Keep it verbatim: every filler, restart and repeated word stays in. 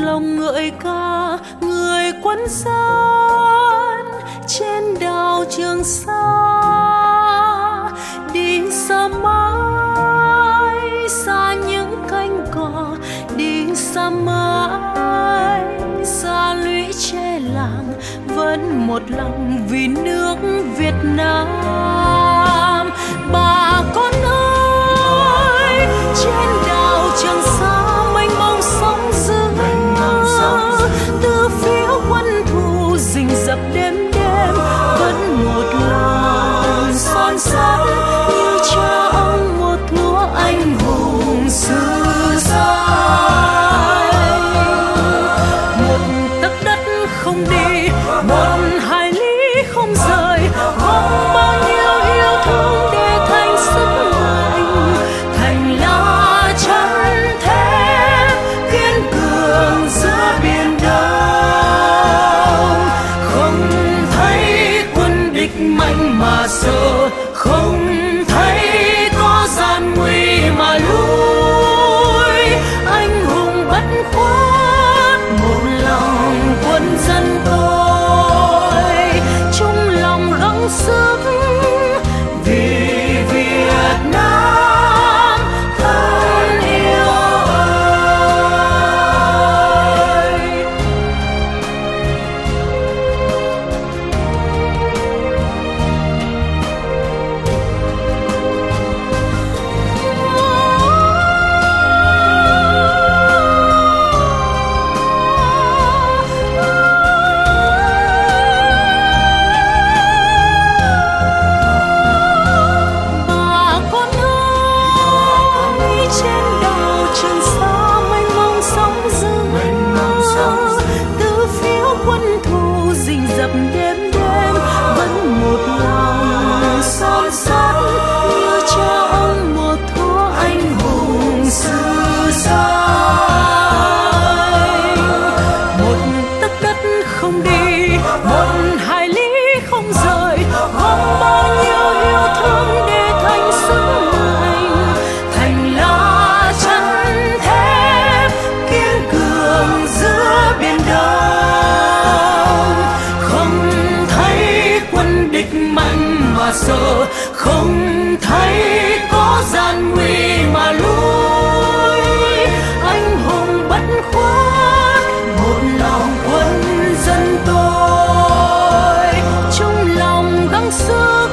lòng ngợi ca người quân dân trên đảo Trường Sa. Đi xa mãi xa những cánh cò, đi xa mãi xa lũy tre làng, vẫn một lòng vì nước Việt Nam. Bà con ơi, trên đảo Trường Sa mênh mông sóng dữ, từ phía quân thù rình rập đêm đêm, vẫn một lòng son sắt như cha ông một lúa anh hùng xứ Sai. Một tấc đất không đi, một hải lý không rời, gom bao nhiêu yêu thương để thành sức mạnh, thành lá chắn thép kiên cường giữa biển Đông. Không thấy quân địch mạnh mà sợ, không thấy có gian nguy mà lui. Anh hùng bất khuất một lòng quân dân tôi, chung lòng gắng sức vì Việt Nam thân yêu ơi. Bà con ơi, trên đảo Trường Sa mênh mông sóng dữ, từ phía quân thù rình rập đêm đêm, vẫn một lòng son sắt như cha ông một thuở anh hùng xứ Sai. Một tấc đất không đi, một hải lý không rời, gom bao nhiêu yêu thương để thành sức mạnh, thành lá chắn thép kiên cường giữa biển Đông. Không thấy quân địch mạnh mà sợ, không thấy có gian nguy mà lui. Anh hùng bất khuất một lòng quân dân tôi, chung lòng gắng sức